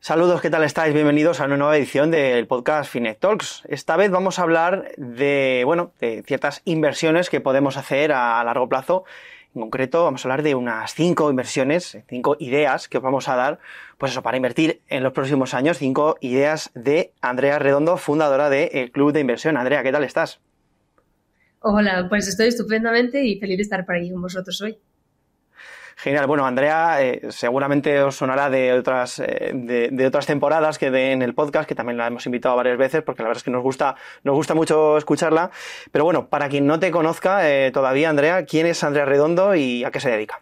Saludos, ¿qué tal estáis? Bienvenidos a una nueva edición del podcast Finet Talks. Esta vez vamos a hablar de ciertas inversiones que podemos hacer a largo plazo. En concreto, vamos a hablar de unas 5 inversiones, 5 ideas que os vamos a dar, para invertir en los próximos años. 5 ideas de Andrea Redondo, fundadora del Club de Inversión. Andrea, ¿qué tal estás? Hola, pues estoy estupendamente y feliz de estar por aquí con vosotros hoy. Genial. Bueno, Andrea seguramente os sonará de otras temporadas en el podcast, que también la hemos invitado varias veces, porque la verdad es que nos gusta mucho escucharla. Pero bueno, para quien no te conozca todavía, Andrea, ¿quién es Andrea Redondo y a qué se dedica?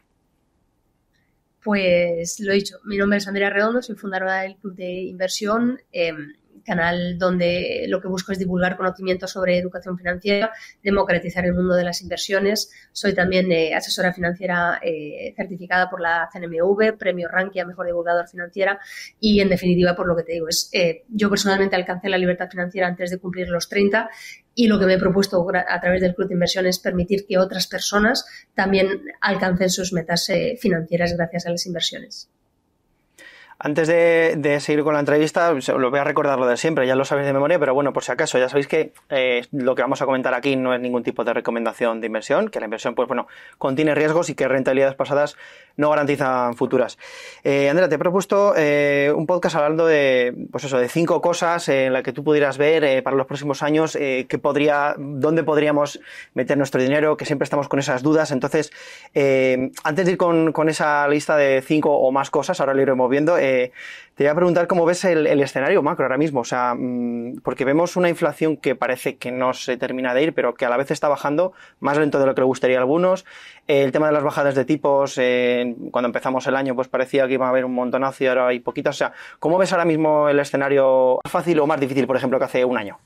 Pues lo he dicho, mi nombre es Andrea Redondo, soy fundadora del Club de Inversión, canal donde lo que busco es divulgar conocimiento sobre educación financiera, democratizar el mundo de las inversiones. Soy también asesora financiera certificada por la CNMV, premio Rankia, mejor divulgador financiera, y en definitiva, por lo que te digo, yo personalmente alcancé la libertad financiera antes de cumplir los 30 y lo que me he propuesto a través del Club de Inversión es permitir que otras personas también alcancen sus metas financieras gracias a las inversiones. Antes de seguir con la entrevista, lo voy a recordar lo de siempre, ya lo sabéis de memoria, pero bueno, por si acaso, ya sabéis que lo que vamos a comentar aquí no es ningún tipo de recomendación de inversión, que la inversión, contiene riesgos y que rentabilidades pasadas no garantizan futuras. Andrea, te he propuesto un podcast hablando de 5 cosas en las que tú pudieras ver para los próximos años dónde podríamos meter nuestro dinero, que siempre estamos con esas dudas. Entonces, antes de ir con esa lista de 5 o más cosas, ahora lo iremos viendo, te voy a preguntar cómo ves el escenario macro ahora mismo, porque vemos una inflación que parece que no se termina de ir, pero que a la vez está bajando más lento de lo que le gustaría a algunos. El tema de las bajadas de tipos, cuando empezamos el año, pues parecía que iba a haber un montonazo y ahora hay poquitas. ¿Cómo ves ahora mismo el escenario? ¿Más fácil o más difícil, por ejemplo, que hace un año?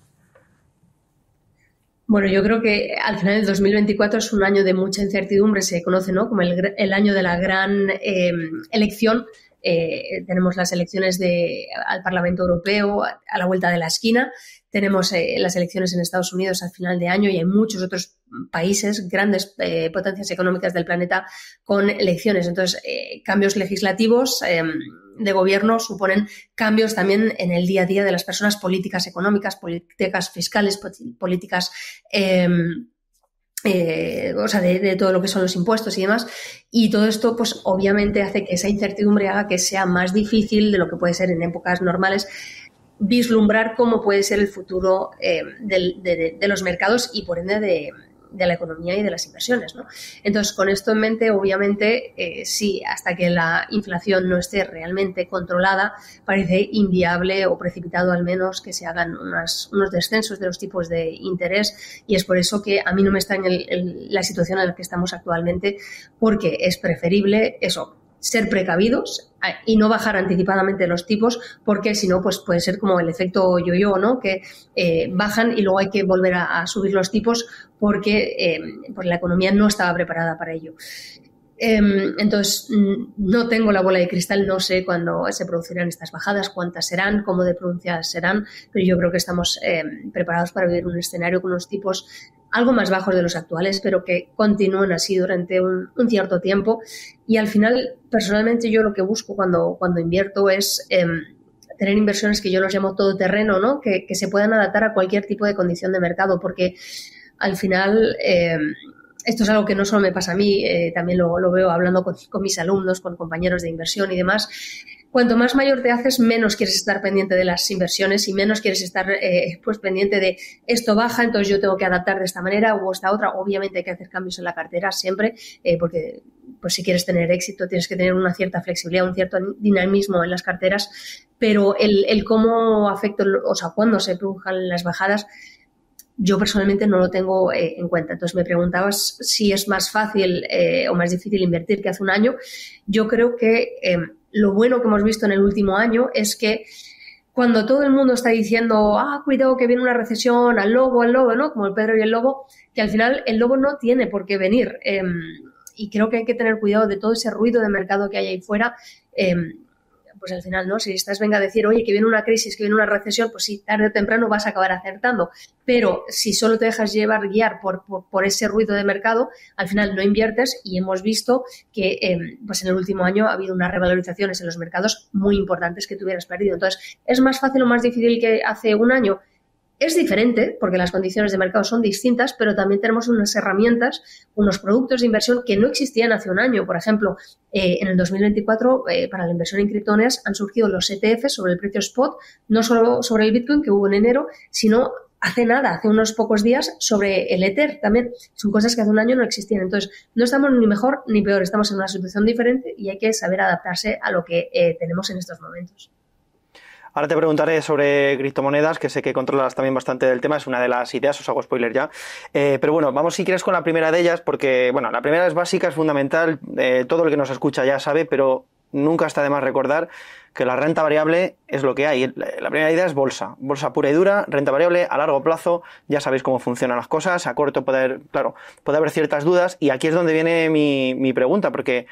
Bueno, yo creo que al final del 2024 es un año de mucha incertidumbre, se conoce, ¿no?, como el año de la gran elección. Tenemos las elecciones al Parlamento Europeo a la vuelta de la esquina, tenemos las elecciones en Estados Unidos al final de año y hay muchos otros países, grandes potencias económicas del planeta con elecciones. Entonces, cambios legislativos de gobierno suponen cambios también en el día a día de las personas, políticas económicas, políticas fiscales, políticas de todo lo que son los impuestos y demás, y todo esto pues obviamente hace que esa incertidumbre haga que sea más difícil de lo que puede ser en épocas normales vislumbrar cómo puede ser el futuro de los mercados y por ende de la economía y de las inversiones, ¿no? Entonces, con esto en mente, obviamente, sí, hasta que la inflación no esté realmente controlada, parece inviable o precipitado al menos que se hagan unos descensos de los tipos de interés, y es por eso que a mí no me extraña la situación en la que estamos actualmente, porque es preferible eso, ser precavidos y no bajar anticipadamente los tipos, porque si no, pues puede ser como el efecto yo-yo, ¿no?, que bajan y luego hay que volver a subir los tipos porque la economía no estaba preparada para ello. Entonces, no tengo la bola de cristal, no sé cuándo se producirán estas bajadas, cuántas serán, cómo de pronunciadas serán, pero yo creo que estamos preparados para vivir un escenario con unos tipos algo más bajos de los actuales, pero que continúen así durante un cierto tiempo. Y al final, personalmente, yo lo que busco cuando invierto es tener inversiones que yo los llamo todoterreno, ¿no?, que se puedan adaptar a cualquier tipo de condición de mercado, porque al final esto es algo que no solo me pasa a mí, también lo veo hablando con mis alumnos, con compañeros de inversión y demás. Cuanto más mayor te haces, menos quieres estar pendiente de las inversiones y menos quieres estar pendiente de esto baja, entonces yo tengo que adaptar de esta manera o esta otra. Obviamente hay que hacer cambios en la cartera siempre, porque pues si quieres tener éxito tienes que tener una cierta flexibilidad, un cierto dinamismo en las carteras, pero el cómo afecta, cuándo se produzcan las bajadas, yo personalmente no lo tengo en cuenta. Entonces me preguntabas si es más fácil o más difícil invertir que hace un año. Yo creo que lo bueno que hemos visto en el último año es que cuando todo el mundo está diciendo cuidado que viene una recesión, al lobo, ¿no?, como el Pedro y el lobo, que al final el lobo no tiene por qué venir. Y creo que hay que tener cuidado de todo ese ruido de mercado que hay ahí fuera, pues al final, ¿no? Si estás venga a decir, oye, que viene una crisis, que viene una recesión, pues sí, tarde o temprano vas a acabar acertando. Pero si solo te dejas guiar por ese ruido de mercado, al final no inviertes, y hemos visto que pues en el último año ha habido unas revalorizaciones en los mercados muy importantes que tú hubieras perdido. Entonces, ¿es más fácil o más difícil que hace un año? Es diferente porque las condiciones de mercado son distintas, pero también tenemos unas herramientas, unos productos de inversión que no existían hace un año. Por ejemplo, en el 2024, para la inversión en criptomonedas han surgido los ETFs sobre el precio spot, no solo sobre el Bitcoin que hubo en enero, sino hace unos pocos días, sobre el Ether también. Son cosas que hace un año no existían. Entonces, no estamos ni mejor ni peor, estamos en una situación diferente y hay que saber adaptarse a lo que tenemos en estos momentos. Ahora te preguntaré sobre criptomonedas, que sé que controlas también bastante del tema, es una de las ideas, os hago spoiler ya. Pero bueno, vamos si quieres con la primera de ellas, porque bueno, la primera es básica, es fundamental, todo el que nos escucha ya sabe, pero nunca está de más recordar que la renta variable es lo que hay. La primera idea es bolsa pura y dura, renta variable a largo plazo, ya sabéis cómo funcionan las cosas, a corto puede haber ciertas dudas, y aquí es donde viene mi pregunta, porque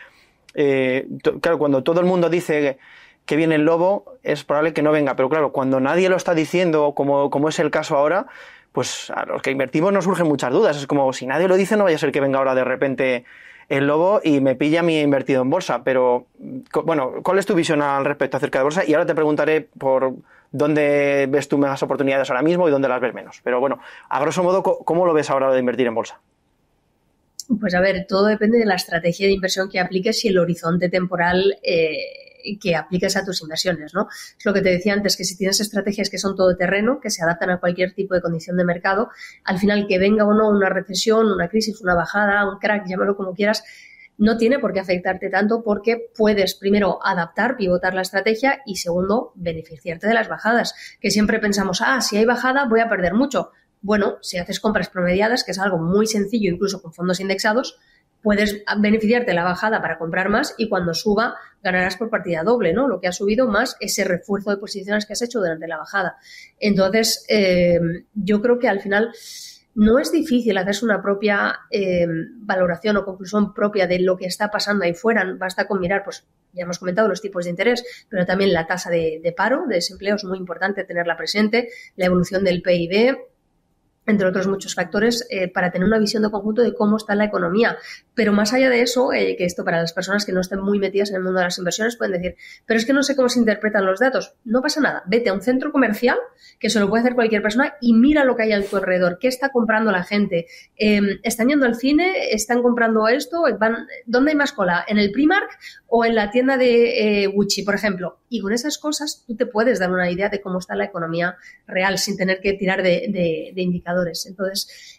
claro, cuando todo el mundo dice que viene el lobo, es probable que no venga, pero claro, cuando nadie lo está diciendo, como es el caso ahora, pues a los que invertimos nos surgen muchas dudas. Es como, si nadie lo dice, no vaya a ser que venga ahora de repente el lobo y me pilla a mí invertido en bolsa. Pero, bueno, ¿cuál es tu visión al respecto acerca de bolsa? Y ahora te preguntaré por dónde ves tú más oportunidades ahora mismo y dónde las ves menos. Pero bueno, a grosso modo, ¿cómo lo ves ahora de invertir en bolsa? Pues a ver, todo depende de la estrategia de inversión que apliques y el horizonte temporal que apliques a tus inversiones, ¿no? Es lo que te decía antes, que si tienes estrategias que son todoterreno, que se adaptan a cualquier tipo de condición de mercado, al final, que venga o no una recesión, una crisis, una bajada, un crack, llámalo como quieras, no tiene por qué afectarte tanto, porque puedes, primero, adaptar, pivotar la estrategia, y segundo, beneficiarte de las bajadas, que siempre pensamos, si hay bajada voy a perder mucho. Bueno, si haces compras promediadas, que es algo muy sencillo, incluso con fondos indexados, puedes beneficiarte de la bajada para comprar más, y cuando suba ganarás por partida doble, ¿no? Lo que ha subido más ese refuerzo de posiciones que has hecho durante la bajada. Entonces, yo creo que al final no es difícil hacerse una propia valoración o conclusión propia de lo que está pasando ahí fuera. Basta con mirar, pues ya hemos comentado los tipos de interés, pero también la tasa de paro, de desempleo, es muy importante tenerla presente, la evolución del PIB, entre otros muchos factores, para tener una visión de conjunto de cómo está la economía. Pero más allá de eso, que esto para las personas que no estén muy metidas en el mundo de las inversiones pueden decir, pero es que no sé cómo se interpretan los datos. No pasa nada, vete a un centro comercial, que se lo puede hacer cualquier persona, y mira lo que hay a tu alrededor, qué está comprando la gente, están yendo al cine, están comprando esto, ¿dónde hay más cola? ¿En el Primark o en la tienda de Gucci, por ejemplo? Y con esas cosas tú te puedes dar una idea de cómo está la economía real sin tener que tirar de indicadores. Entonces,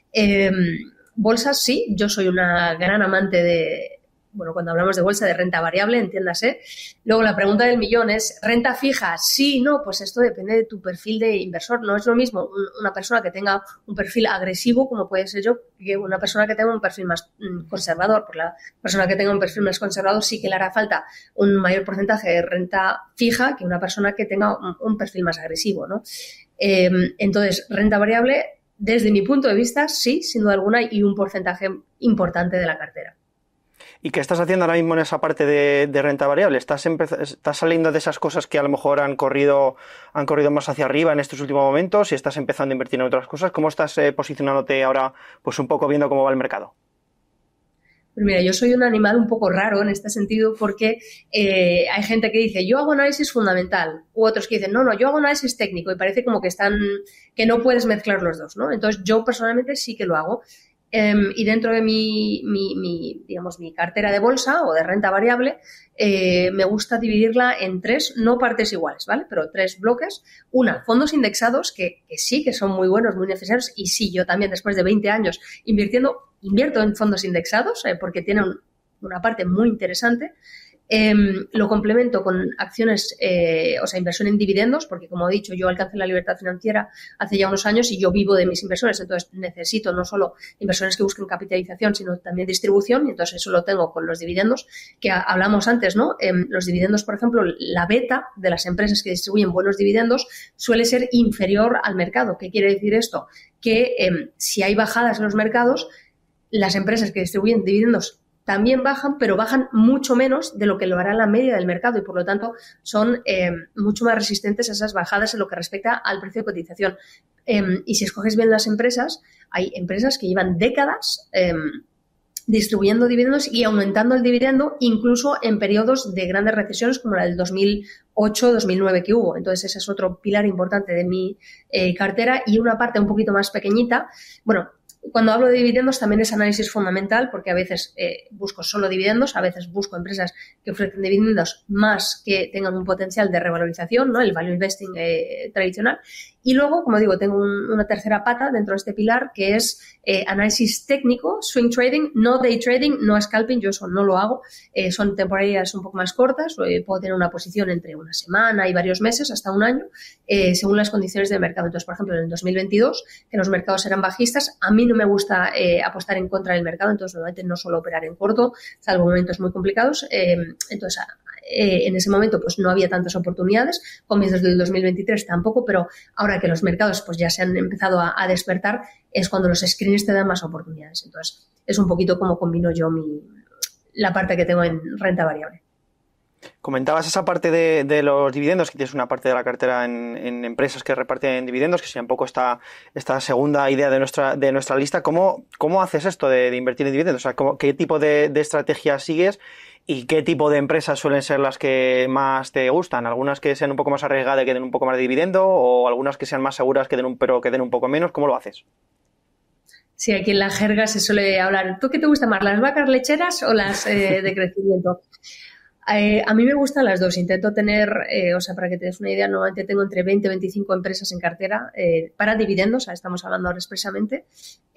bolsas sí, yo soy una gran amante cuando hablamos de bolsa, de renta variable, entiéndase. Luego la pregunta del millón es, ¿renta fija? Sí, no, pues esto depende de tu perfil de inversor. No es lo mismo una persona que tenga un perfil agresivo, como puede ser yo, que una persona que tenga un perfil más conservador. Por la persona que tenga un perfil más conservador sí que le hará falta un mayor porcentaje de renta fija que una persona que tenga un perfil más agresivo, ¿no? Entonces, renta variable, desde mi punto de vista, sí, sin duda alguna, y un porcentaje importante de la cartera. ¿Y qué estás haciendo ahora mismo en esa parte de renta variable? ¿Estás saliendo de esas cosas que a lo mejor han corrido más hacia arriba en estos últimos momentos y estás empezando a invertir en otras cosas? ¿Cómo estás posicionándote ahora, pues un poco viendo cómo va el mercado? Pues mira, yo soy un animal un poco raro en este sentido, porque hay gente que dice, yo hago análisis fundamental, u otros que dicen, no, yo hago análisis técnico, y parece como que no puedes mezclar los dos, ¿no? Entonces yo personalmente sí que lo hago. Y dentro de mi cartera de bolsa o de renta variable, me gusta dividirla en tres, no partes iguales, ¿vale? Pero tres bloques. Fondos indexados, que sí, que son muy buenos, muy necesarios, y sí, yo también después de 20 años invierto en fondos indexados, porque tienen una parte muy interesante. Lo complemento con acciones, inversión en dividendos, porque como he dicho, yo alcancé la libertad financiera hace ya unos años y yo vivo de mis inversiones, entonces necesito no solo inversiones que busquen capitalización, sino también distribución, y entonces eso lo tengo con los dividendos, que hablamos antes, ¿no? Los dividendos, por ejemplo, la beta de las empresas que distribuyen buenos dividendos suele ser inferior al mercado. ¿Qué quiere decir esto? Que si hay bajadas en los mercados, las empresas que distribuyen dividendos también bajan, pero bajan mucho menos de lo que lo hará la media del mercado y por lo tanto son mucho más resistentes a esas bajadas en lo que respecta al precio de cotización. Y si escoges bien las empresas, hay empresas que llevan décadas distribuyendo dividendos y aumentando el dividendo incluso en periodos de grandes recesiones como la del 2008-2009 que hubo. Entonces ese es otro pilar importante de mi cartera y una parte un poquito más pequeñita. Bueno, cuando hablo de dividendos también es análisis fundamental porque a veces busco solo dividendos, a veces busco empresas que ofrecen dividendos más que tengan un potencial de revalorización, ¿no? El value investing tradicional. Y luego, como digo, tengo una tercera pata dentro de este pilar que es análisis técnico, swing trading, no day trading, no scalping, yo eso no lo hago, son temporadas un poco más cortas, puedo tener una posición entre una semana y varios meses, hasta un año, según las condiciones del mercado. Entonces, por ejemplo, en el 2022, que los mercados eran bajistas, a mí no me gusta apostar en contra del mercado, entonces normalmente no suelo operar en corto, salvo momentos muy complicados. Entonces, en ese momento pues no había tantas oportunidades, comienzos del 2023 tampoco, pero ahora que los mercados pues ya se han empezado a despertar es cuando los screens te dan más oportunidades. Entonces es un poquito como combino yo la parte que tengo en renta variable. Comentabas esa parte de los dividendos, que tienes una parte de la cartera en empresas que reparten dividendos, que sería un poco esta segunda idea de nuestra lista. ¿Cómo haces esto de invertir en dividendos? O sea, ¿qué tipo de estrategia sigues? ¿Y qué tipo de empresas suelen ser las que más te gustan? ¿Algunas que sean un poco más arriesgadas y que den un poco más de dividendo? ¿O algunas que sean más seguras pero que den un poco menos? ¿Cómo lo haces? Sí, aquí en la jerga se suele hablar. ¿Tú qué te gusta más, las vacas lecheras o las de crecimiento? A mí me gustan las dos. Intento tener, para que te des una idea, normalmente tengo entre 20 y 25 empresas en cartera para dividendos, estamos hablando ahora expresamente.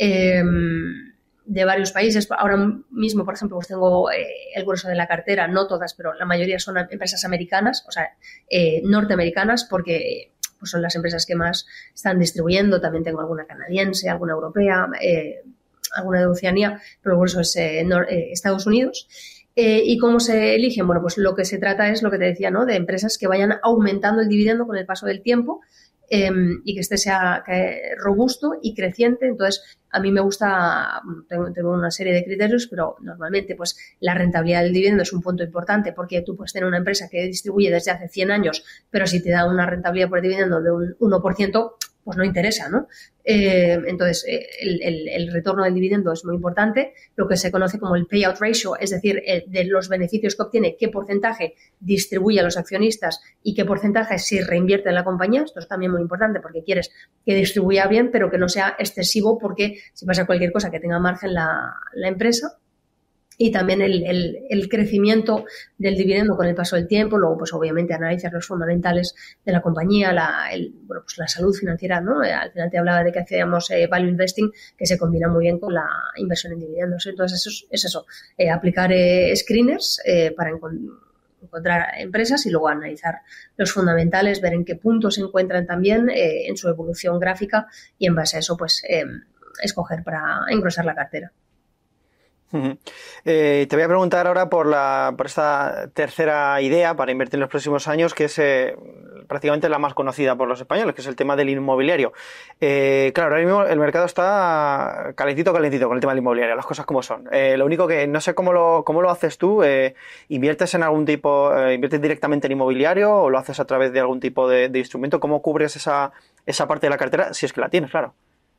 De varios países. Ahora mismo, por ejemplo, pues tengo el grueso de la cartera, no todas, pero la mayoría son empresas americanas, norteamericanas, porque pues son las empresas que más están distribuyendo. También tengo alguna canadiense, alguna europea, alguna de Oceanía, pero el grueso es Estados Unidos. ¿Y cómo se eligen? Bueno, pues lo que se trata es lo que te decía, ¿no? De empresas que vayan aumentando el dividendo con el paso del tiempo y que sea robusto y creciente. Entonces, a mí me gusta, tengo una serie de criterios, pero normalmente pues la rentabilidad del dividendo es un punto importante porque tú puedes tener una empresa que distribuye desde hace 100 años, pero si te da una rentabilidad por el dividendo de un 1%, pues no interesa, ¿no? Entonces, el retorno del dividendo es muy importante, lo que se conoce como el payout ratio, es decir, de los beneficios que obtiene, qué porcentaje distribuye a los accionistas y qué porcentaje se reinvierte en la compañía. Esto es también muy importante porque quieres que distribuya bien, pero que no sea excesivo porque si pasa cualquier cosa que tenga margen la empresa. Y también el crecimiento del dividendo con el paso del tiempo. Luego, pues obviamente analizar los fundamentales de la compañía, la salud financiera, ¿no? Al final te hablaba de que hacíamos value investing, que se combina muy bien con la inversión en dividendos. Entonces, es eso, aplicar screeners para encontrar empresas y luego analizar los fundamentales, ver en qué puntos se encuentran también en su evolución gráfica y en base a eso, pues, escoger para engrosar la cartera. Te voy a preguntar ahora por esta tercera idea para invertir en los próximos años, que es prácticamente la más conocida por los españoles, que es el tema del inmobiliario. Claro, ahora mismo el mercado está calentito con el tema del inmobiliario, las cosas como son. Lo único que no sé cómo lo haces tú. ¿Inviertes en algún tipo, inviertes directamente en inmobiliario o lo haces a través de algún tipo de instrumento? ¿Cómo cubres esa parte de la cartera, si es que la tienes, claro?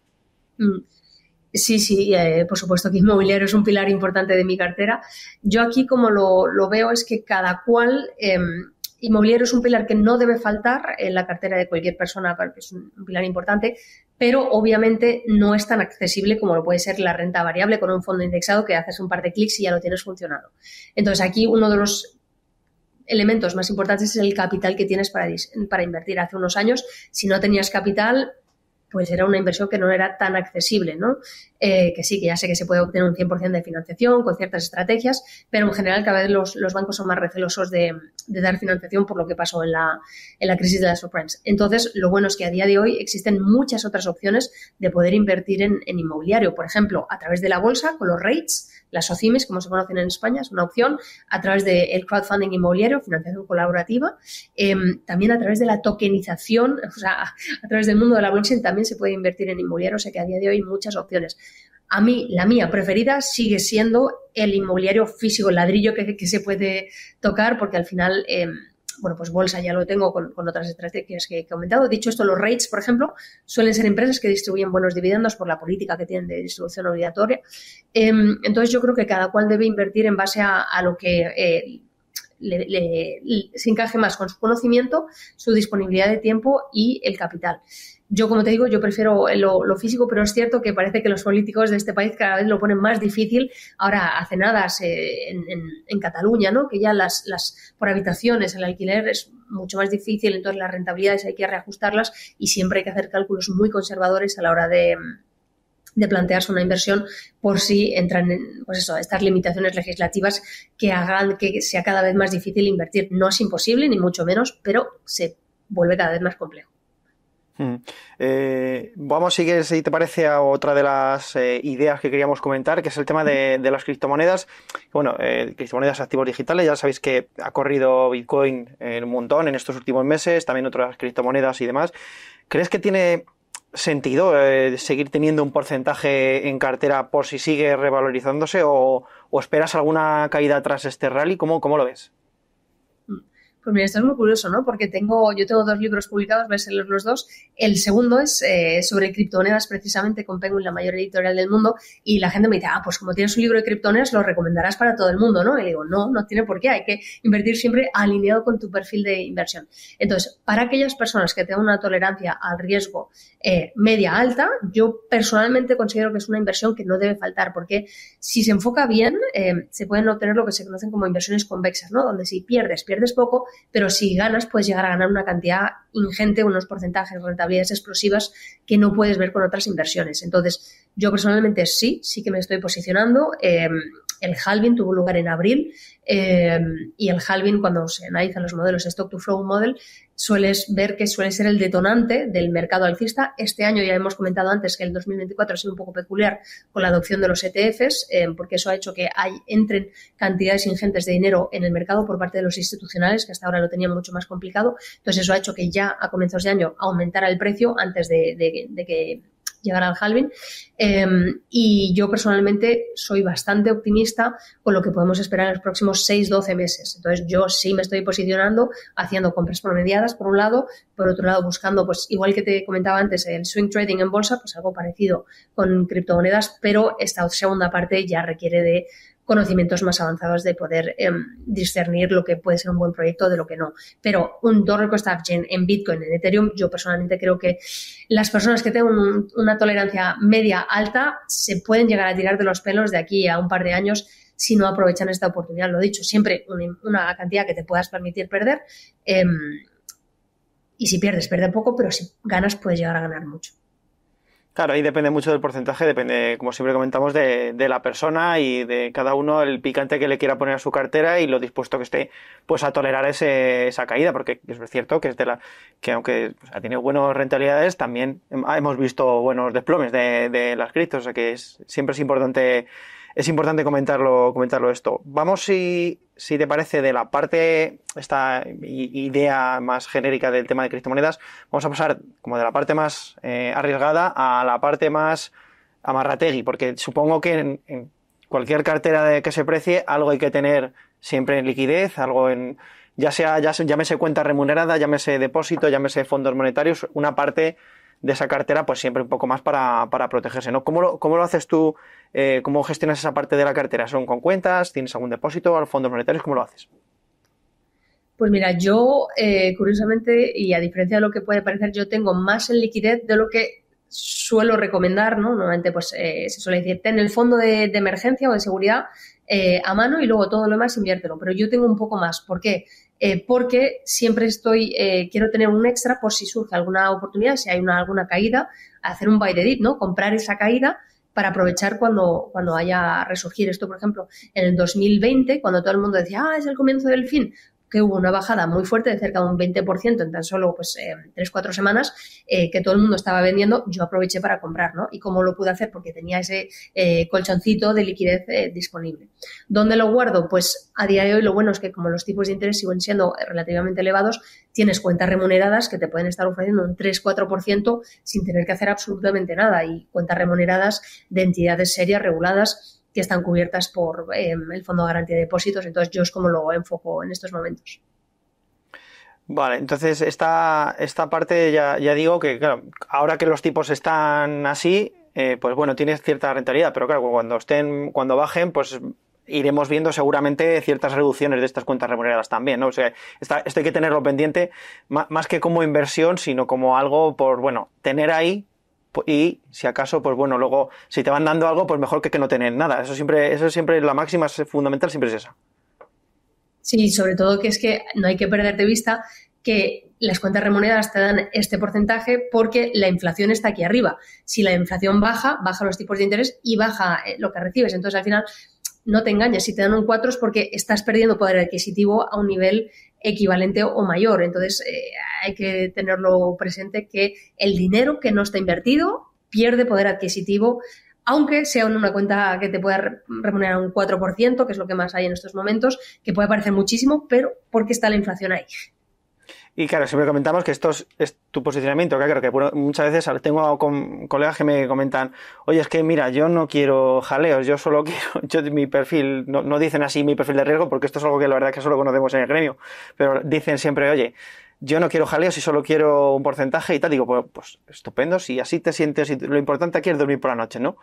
Sí, por supuesto que inmobiliario es un pilar importante de mi cartera. Yo aquí como lo veo es que cada cual, inmobiliario es un pilar que no debe faltar en la cartera de cualquier persona, porque es un pilar importante, pero obviamente no es tan accesible como lo puede ser la renta variable con un fondo indexado que haces un par de clics y ya lo tienes funcionado. Entonces aquí uno de los elementos más importantes es el capital que tienes para invertir. Hace unos años, si no tenías capital, pues era una inversión que no era tan accesible, ¿no? Que sí, que ya sé que se puede obtener un 100% de financiación con ciertas estrategias, pero en general cada vez los bancos son más recelosos de dar financiación por lo que pasó en la crisis de las subprimes. Entonces, lo bueno es que a día de hoy existen muchas otras opciones de poder invertir en inmobiliario. Por ejemplo, a través de la bolsa, con los REITs, las OCIMES, como se conocen en España, es una opción, a través del crowdfunding inmobiliario, financiación colaborativa, también a través de la tokenización, o sea, a través del mundo de la blockchain también se puede invertir en inmobiliario, o sea que a día de hoy hay muchas opciones. A mí, la mía preferida sigue siendo el inmobiliario físico, el ladrillo que se puede tocar, porque al final, bueno, pues bolsa ya lo tengo con otras estrategias que he comentado. Dicho esto, los REITs, por ejemplo, suelen ser empresas que distribuyen buenos dividendos por la política que tienen de distribución obligatoria. Entonces, yo creo que cada cual debe invertir en base a lo que se encaje más con su conocimiento, su disponibilidad de tiempo y el capital. Yo, como te digo, yo prefiero lo físico, pero es cierto que parece que los políticos de este país cada vez lo ponen más difícil. Ahora, hace nada en Cataluña, ¿no? Que ya las por habitaciones, el alquiler es mucho más difícil, entonces las rentabilidades hay que reajustarlas y siempre hay que hacer cálculos muy conservadores a la hora de plantearse una inversión por si entran en, pues eso, estas limitaciones legislativas que hagan que sea cada vez más difícil invertir. No es imposible, ni mucho menos, pero se vuelve cada vez más complejo. Vamos, si te parece, a otra de las ideas que queríamos comentar, que es el tema de las criptomonedas. Bueno, criptomonedas, activos digitales, ya sabéis que ha corrido Bitcoin un montón en estos últimos meses, también otras criptomonedas y demás. ¿Crees que tiene sentido seguir teniendo un porcentaje en cartera por si sigue revalorizándose o esperas alguna caída tras este rally? ¿Cómo lo ves? Pues mira, esto es muy curioso, ¿no? Porque yo tengo 2 libros publicados, vais a leer los 2. El segundo es sobre criptomonedas, precisamente con Penguin, la mayor editorial del mundo, y la gente me dice, pues como tienes un libro de criptomonedas, lo recomendarás para todo el mundo, ¿no? Y le digo, no tiene por qué, hay que invertir siempre alineado con tu perfil de inversión. Entonces, para aquellas personas que tengan una tolerancia al riesgo media-alta, yo personalmente considero que es una inversión que no debe faltar, porque si se enfoca bien, se pueden obtener lo que se conocen como inversiones convexas, ¿no? Donde si pierdes poco, pero si ganas puedes llegar a ganar una cantidad ingente, unos porcentajes, rentabilidades explosivas que no puedes ver con otras inversiones. Entonces, yo personalmente sí que me estoy posicionando. El halving tuvo lugar en abril y el halving, cuando se analizan los modelos Stock to Flow Model, sueles ver que suele ser el detonante del mercado alcista. Este año ya hemos comentado antes que el 2024 ha sido un poco peculiar con la adopción de los ETFs, porque eso ha hecho que entren cantidades ingentes de dinero en el mercado por parte de los institucionales, que hasta ahora lo tenían mucho más complicado. Entonces eso ha hecho que ya a comienzos de año aumentara el precio antes de que llegar al halving, y yo personalmente soy bastante optimista con lo que podemos esperar en los próximos 6-12 meses. Entonces yo sí me estoy posicionando haciendo compras promediadas por un lado, por otro lado buscando, pues igual que te comentaba antes, el swing trading en bolsa, pues algo parecido con criptomonedas, pero esta segunda parte ya requiere de conocimientos más avanzados de poder discernir lo que puede ser un buen proyecto de lo que no. Pero un dollar cost averaging en Bitcoin, en Ethereum, yo personalmente creo que las personas que tengan una tolerancia media alta se pueden llegar a tirar de los pelos de aquí a un par de años si no aprovechan esta oportunidad. Lo dicho, siempre una cantidad que te puedas permitir perder, y si pierdes, pierde poco, pero si ganas puedes llegar a ganar mucho. Claro, ahí depende mucho del porcentaje, depende, como siempre comentamos, de la persona y de cada uno, el picante que le quiera poner a su cartera y lo dispuesto que esté pues a tolerar esa caída, porque es cierto que que aunque ha tenido buenas rentabilidades, también hemos visto buenos desplomes de las criptos, o sea que siempre es importante comentarlo esto. Vamos, si te parece, de la parte, esta idea más genérica del tema de criptomonedas, vamos a pasar como de la parte más arriesgada a la parte más amarrategui, porque supongo que en cualquier cartera que se precie, algo hay que tener siempre en liquidez, algo llámese cuenta remunerada, llámese depósito, llámese fondos monetarios, una parte de esa cartera, pues siempre un poco más para protegerse, ¿no? ¿Cómo lo haces tú? ¿Cómo gestionas esa parte de la cartera? ¿Son con cuentas? ¿Tienes algún depósito a los fondos monetarios? ¿Cómo lo haces? Pues mira, yo, curiosamente, y a diferencia de lo que puede parecer, yo tengo más en liquidez de lo que suelo recomendar, ¿no? Normalmente, pues, se suele decir, ten el fondo de emergencia o de seguridad a mano y luego todo lo demás inviértelo. Pero yo tengo un poco más. ¿Por qué? Porque siempre quiero tener un extra por si surge alguna oportunidad, si hay alguna caída, hacer un buy the dip, ¿no? Comprar esa caída para aprovechar cuando haya resurgir. Esto, por ejemplo, en el 2020, cuando todo el mundo decía, es el comienzo del fin, que hubo una bajada muy fuerte de cerca de un 20% en tan solo pues 3-4 semanas, que todo el mundo estaba vendiendo, yo aproveché para comprar, ¿no? ¿Y cómo lo pude hacer? Porque tenía ese colchoncito de liquidez disponible. ¿Dónde lo guardo? Pues a día de hoy lo bueno es que como los tipos de interés siguen siendo relativamente elevados, tienes cuentas remuneradas que te pueden estar ofreciendo un 3-4% sin tener que hacer absolutamente nada, y cuentas remuneradas de entidades serias, reguladas, que están cubiertas por el Fondo de Garantía de Depósitos. Entonces yo es como lo enfoco en estos momentos. Vale, entonces esta parte ya digo que, claro, ahora que los tipos están así, pues bueno, tienes cierta rentabilidad, pero claro, cuando bajen, pues iremos viendo seguramente ciertas reducciones de estas cuentas remuneradas también, ¿no? O sea, esto hay que tenerlo pendiente, más que como inversión, sino como algo por, bueno, tener ahí. Y si acaso, pues bueno, luego si te van dando algo, pues mejor que no tener nada. Eso siempre la máxima fundamental siempre es esa. Sí, sobre todo que es que no hay que perder de vista que las cuentas remuneradas te dan este porcentaje porque la inflación está aquí arriba. Si la inflación baja los tipos de interés y baja lo que recibes. Entonces, al final, no te engañes. Si te dan un 4 es porque estás perdiendo poder adquisitivo a un nivel equivalente o mayor. Entonces, hay que tenerlo presente que el dinero que no está invertido pierde poder adquisitivo, aunque sea en una cuenta que te pueda remunerar un 4%, que es lo que más hay en estos momentos, que puede parecer muchísimo, pero porque está la inflación ahí. Y claro, siempre comentamos que esto es tu posicionamiento, que claro, que muchas veces tengo colegas que me comentan, oye, es que mira, yo no quiero jaleos, yo solo quiero, mi perfil, no dicen así mi perfil de riesgo, porque esto es algo que la verdad que solo conocemos en el gremio, pero dicen siempre, oye, yo no quiero jaleos y solo quiero un porcentaje y tal. Digo, pues estupendo, si así te sientes, y lo importante aquí es dormir por la noche, ¿no?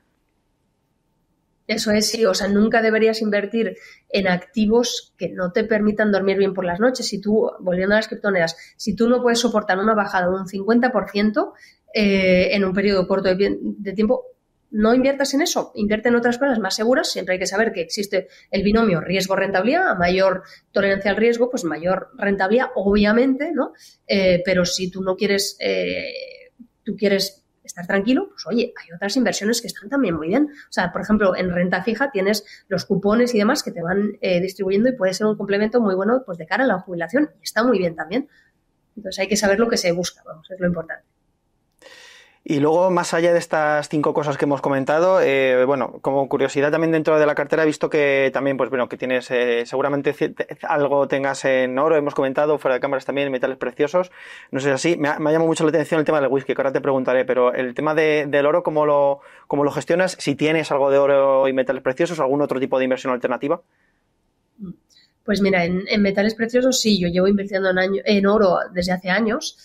Eso es, sí, o sea, nunca deberías invertir en activos que no te permitan dormir bien por las noches. Si tú, volviendo a las criptomonedas, si tú no puedes soportar una bajada de un 50% en un periodo corto de tiempo, no inviertas en eso, invierte en otras cosas más seguras. Siempre hay que saber que existe el binomio riesgo-rentabilidad. A mayor tolerancia al riesgo, pues mayor rentabilidad, obviamente, ¿no? Pero si tú no quieres, tú quieres estar tranquilo, pues oye, hay otras inversiones que están también muy bien. O sea, por ejemplo, en renta fija tienes los cupones y demás que te van distribuyendo y puede ser un complemento muy bueno pues de cara a la jubilación, y está muy bien también. Entonces hay que saber lo que se busca, vamos, es lo importante. Y luego, más allá de estas 5 cosas que hemos comentado, bueno, como curiosidad también dentro de la cartera he visto que también, pues bueno, que tienes seguramente algo tengas en oro, hemos comentado, fuera de cámaras también, metales preciosos, no sé si así, me ha llamado mucho la atención el tema del whisky, que ahora te preguntaré, pero el tema del oro, ¿cómo lo gestionas? Si tienes algo de oro y metales preciosos, ¿algún otro tipo de inversión alternativa? Pues mira, en metales preciosos sí, yo llevo invirtiendo en oro desde hace años.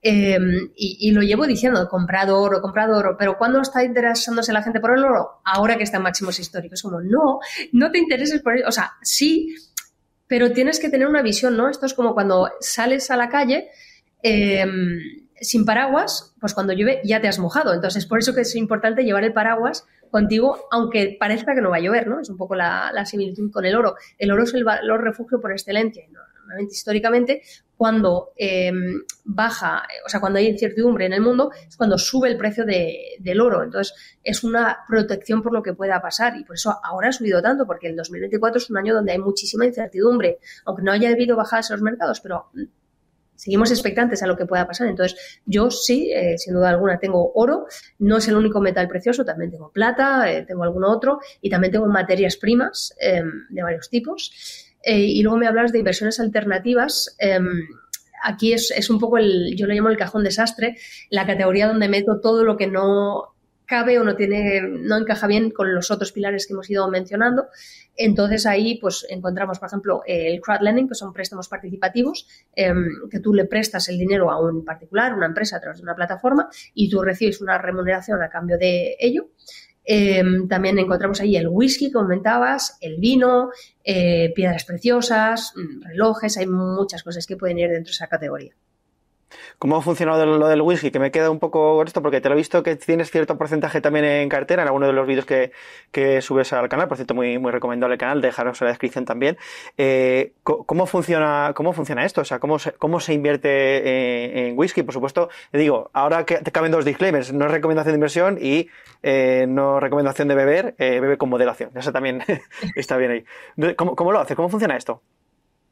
Y lo llevo diciendo, he comprado oro, pero ¿cuándo está interesándose la gente por el oro? Ahora que está en máximos históricos. Como, no te intereses por ello. O sea, sí, pero tienes que tener una visión, ¿no? Esto es como cuando sales a la calle sin paraguas, pues cuando llueve ya te has mojado. Entonces, por eso que es importante llevar el paraguas contigo, aunque parezca que no va a llover, ¿no? Es un poco la similitud con el oro. El oro es el valor refugio por excelencia, ¿no? Normalmente, históricamente, cuando baja, o sea, cuando hay incertidumbre en el mundo, es cuando sube el precio del oro. Entonces, es una protección por lo que pueda pasar, y por eso ahora ha subido tanto, porque el 2024 es un año donde hay muchísima incertidumbre, aunque no haya habido bajadas en los mercados, pero seguimos expectantes a lo que pueda pasar. Entonces, yo sí, sin duda alguna, tengo oro. No es el único metal precioso, también tengo plata, tengo algún otro, y también tengo materias primas de varios tipos. Y luego me hablas de inversiones alternativas. Aquí es un poco yo lo llamo el cajón desastre, la categoría donde meto todo lo que no cabe o no encaja bien con los otros pilares que hemos ido mencionando. Entonces ahí pues encontramos, por ejemplo, el crowdlending, que son préstamos participativos, que tú le prestas el dinero a un particular, una empresa, a través de una plataforma, y tú recibes una remuneración a cambio de ello. También encontramos ahí el whisky, como comentabas, el vino, piedras preciosas, relojes. Hay muchas cosas que pueden ir dentro de esa categoría. ¿Cómo ha funcionado lo del whisky? Que me queda un poco con esto, porque te lo he visto que tienes cierto porcentaje también en cartera en alguno de los vídeos que subes al canal. Por cierto, muy, muy recomendable el canal, dejaros en la descripción también. ¿Cómo funciona esto? O sea, ¿cómo se invierte en whisky? Por supuesto, te digo, ahora que te caben 2 disclaimers, no es recomendación de inversión y no recomendación de beber, bebe con moderación. Eso también está bien ahí. ¿Cómo lo hace? ¿Cómo funciona esto?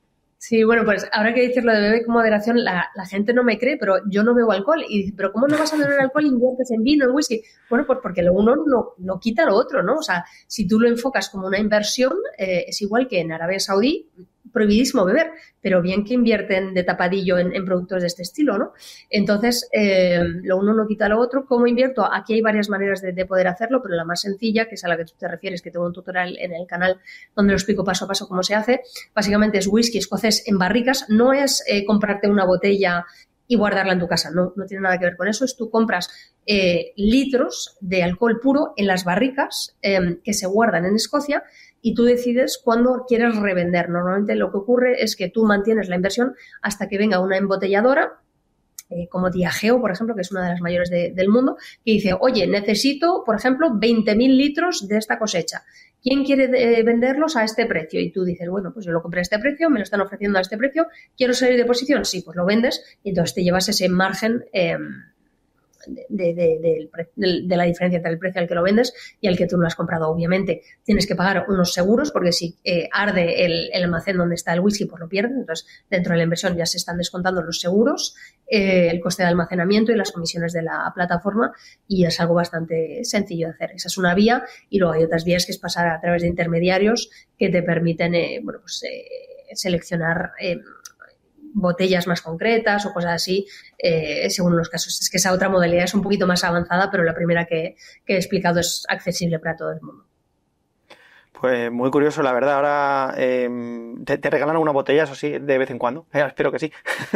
Sí, bueno, pues ahora que dices lo de beber con moderación, la gente no me cree, pero yo no bebo alcohol. Y dice, pero ¿cómo no vas a beber alcohol e inviertes en vino, en whisky? Bueno, pues porque lo uno no quita lo otro, ¿no? O sea, si tú lo enfocas como una inversión, es igual que en Arabia Saudí, prohibidísimo beber, pero bien que invierten de tapadillo en productos de este estilo, ¿no? Entonces, lo uno no quita lo otro. ¿Cómo invierto? Aquí hay varias maneras de poder hacerlo, pero la más sencilla, que es a la que tú te refieres, que tengo un tutorial en el canal donde lo explico paso a paso cómo se hace, básicamente es whisky escocés en barricas. No es comprarte una botella y guardarla en tu casa, no tiene nada que ver con eso. Es tú compras litros de alcohol puro en las barricas que se guardan en Escocia y tú decides cuándo quieres revender. Normalmente lo que ocurre es que tú mantienes la inversión hasta que venga una embotelladora como Diageo, por ejemplo, que es una de las mayores del mundo, que dice, oye, necesito, por ejemplo, 20.000 litros de esta cosecha. ¿Quién quiere venderlos a este precio? Y tú dices, bueno, pues yo lo compré a este precio, me lo están ofreciendo a este precio, ¿quiero salir de posición? Sí, pues lo vendes y entonces te llevas ese margen de la diferencia entre el precio al que lo vendes y al que tú lo has comprado. Obviamente tienes que pagar unos seguros porque si arde el almacén donde está el whisky, pues lo pierden. Entonces, dentro de la inversión ya se están descontando los seguros, el coste de almacenamiento y las comisiones de la plataforma, y es algo bastante sencillo de hacer. Esa es una vía, y luego hay otras vías que es pasar a través de intermediarios que te permiten seleccionar botellas más concretas o cosas así, según los casos. Es que esa otra modalidad es un poquito más avanzada, pero la primera que he explicado es accesible para todo el mundo. Pues muy curioso, la verdad. Ahora te regalan una botella, eso sí, de vez en cuando. Espero que sí.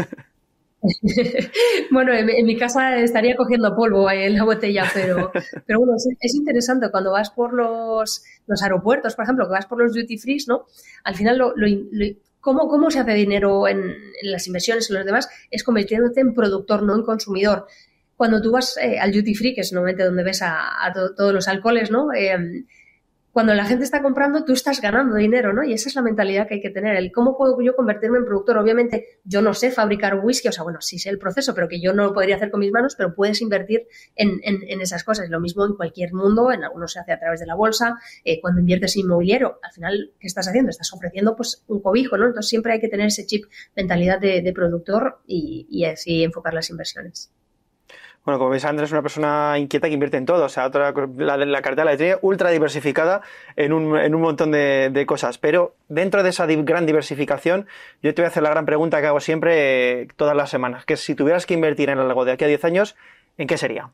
Bueno, en mi casa estaría cogiendo polvo ahí en la botella, pero bueno, es interesante cuando vas por los aeropuertos, por ejemplo, que vas por los duty free, ¿no? Al final ¿Cómo se hace dinero en las inversiones y los demás? Es convirtiéndote en productor, no en consumidor. Cuando tú vas al duty free, que es normalmente donde ves a todos los alcoholes, ¿no? Cuando la gente está comprando, tú estás ganando dinero, ¿no? Y esa es la mentalidad que hay que tener. El cómo puedo yo convertirme en productor. Obviamente, yo no sé fabricar whisky, o sea, bueno, sí sé el proceso, pero que yo no lo podría hacer con mis manos, pero puedes invertir en esas cosas. Lo mismo en cualquier mundo, en algunos se hace a través de la bolsa. Cuando inviertes en inmobiliario, al final, ¿qué estás haciendo? Estás ofreciendo, pues, un cobijo, ¿no? Entonces, siempre hay que tener ese chip, mentalidad de productor y así enfocar las inversiones. Bueno, como veis, Andrés es una persona inquieta que invierte en todo. O sea, la cartera la tiene ultra diversificada en un montón de cosas. Pero dentro de esa gran diversificación, yo te voy a hacer la gran pregunta que hago siempre todas las semanas, que es si tuvieras que invertir en algo de aquí a 10 años, ¿en qué sería?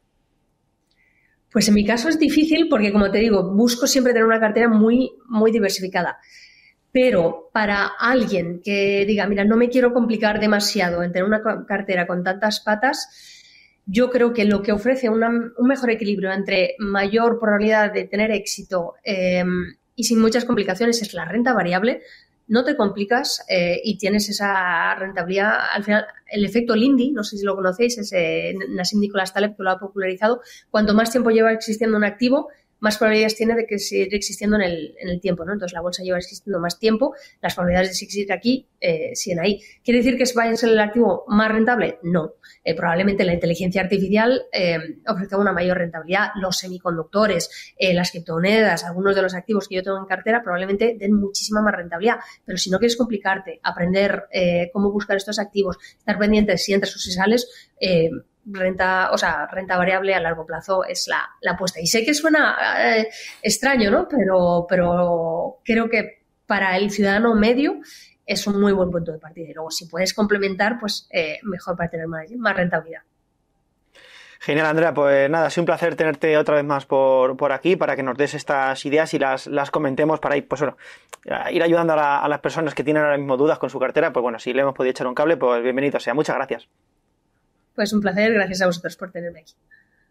Pues en mi caso es difícil porque, como te digo, busco siempre tener una cartera muy, muy diversificada. Pero para alguien que diga, mira, no me quiero complicar demasiado en tener una cartera con tantas patas, yo creo que lo que ofrece un mejor equilibrio entre mayor probabilidad de tener éxito y sin muchas complicaciones es la renta variable. No te complicas y tienes esa rentabilidad. Al final, el efecto Lindy, no sé si lo conocéis, es Nassim Nicholas Taleb que lo ha popularizado. Cuanto más tiempo lleva existiendo un activo, más probabilidades tiene de que siga existiendo en el tiempo, ¿no? Entonces la bolsa lleva existiendo más tiempo, las probabilidades de existir aquí siguen ahí. ¿Quiere decir que vaya a ser el activo más rentable? No. Probablemente la inteligencia artificial ofrezca una mayor rentabilidad. Los semiconductores, las criptomonedas, algunos de los activos que yo tengo en cartera probablemente den muchísima más rentabilidad. Pero si no quieres complicarte, aprender cómo buscar estos activos, estar pendiente si entras o si sales, renta variable a largo plazo es la apuesta. Y sé que suena extraño, ¿no? Pero creo que para el ciudadano medio es un muy buen punto de partida. Y luego, si puedes complementar, pues mejor para tener más rentabilidad. Genial, Andrea. Pues nada, ha sido un placer tenerte otra vez más por aquí para que nos des estas ideas y las comentemos para ir, pues bueno, ir ayudando a las personas que tienen ahora mismo dudas con su cartera. Pues bueno, si le hemos podido echar un cable, pues bienvenido sea. Muchas gracias. Pues un placer, gracias a vosotros por tenerme aquí.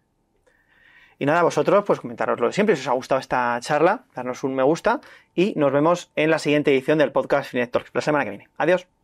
Y nada, vosotros, pues comentaros lo de siempre, si os ha gustado esta charla, darnos un me gusta y nos vemos en la siguiente edición del podcast Finet Talks la semana que viene. Adiós.